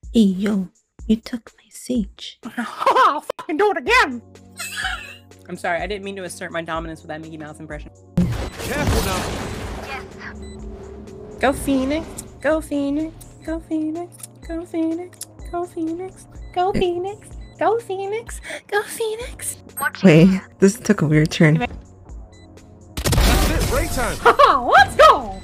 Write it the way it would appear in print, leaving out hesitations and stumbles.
Hey, yo, you took my siege. I'll fucking do it again! I'm sorry, I didn't mean to assert my dominance with that Mickey Mouse impression. Careful now. Yes. Go Phoenix, go Phoenix, go Phoenix, go Phoenix, go Phoenix, go Phoenix, go Phoenix, go Phoenix. Wait, this took a weird turn. That's it, break time. Let's go!